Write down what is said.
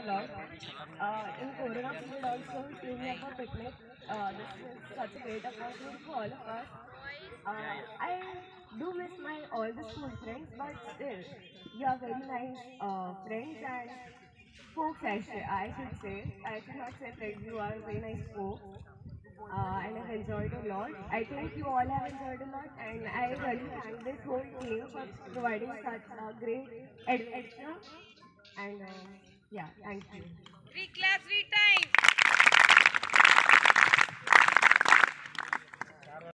lot. In Corona period also, came up a picnic. This is such a great opportunity for all of us. I do miss my all the school friends, but still, you are very nice friends and folks. I should say. I should not say friends. You are very nice folks. And I've enjoyed a lot. I think you all have enjoyed a lot, and I really thank this whole team for providing such a great adventure. And yeah, thank you. Reclass, retime.